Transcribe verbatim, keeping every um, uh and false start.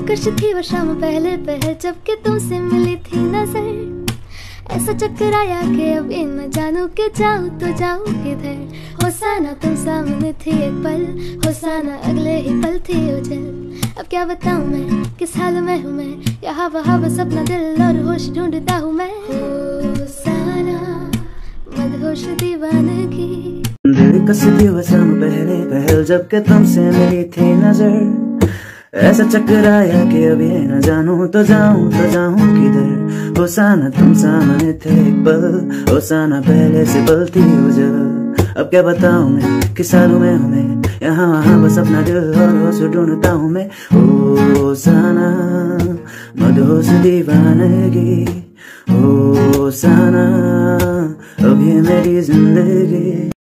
उत्कर्ष थी वो शाम पहले पहल जब के तुमसे मिली थी नजर। ऐसा चक्कर आया कि अब ये न जानू के जाऊं तो जाऊं किधर। होसाना तुम सामने थी एक पल, होसाना अगले ही पल थी उजल। अब क्या बताऊं मैं किस हाल में हूँ मैं, यहाँ वहाँ बस अपना दिल और होश ढूंढता हूँ मैं। होसाना मदहोश दीवानगी। दिल कस थी वो शाम पहले पहल जब के तुमसे मिली थी नजर। ऐसा चक्कर आया कि अब ये न जानूं तो जाऊं तो जाऊं किधर। होसाना तुम सामने थे एक पल, होसाना पहले से पल थी उजल। अब क्या बताऊं मैं किस हालों में हूँ मैं, यहाँ वहाँ बस अपना दिल और होश ढूंढता हूँ मैं। होसाना मदहोश दीवानगी, होसाना अब ये मेरी जिंदगी।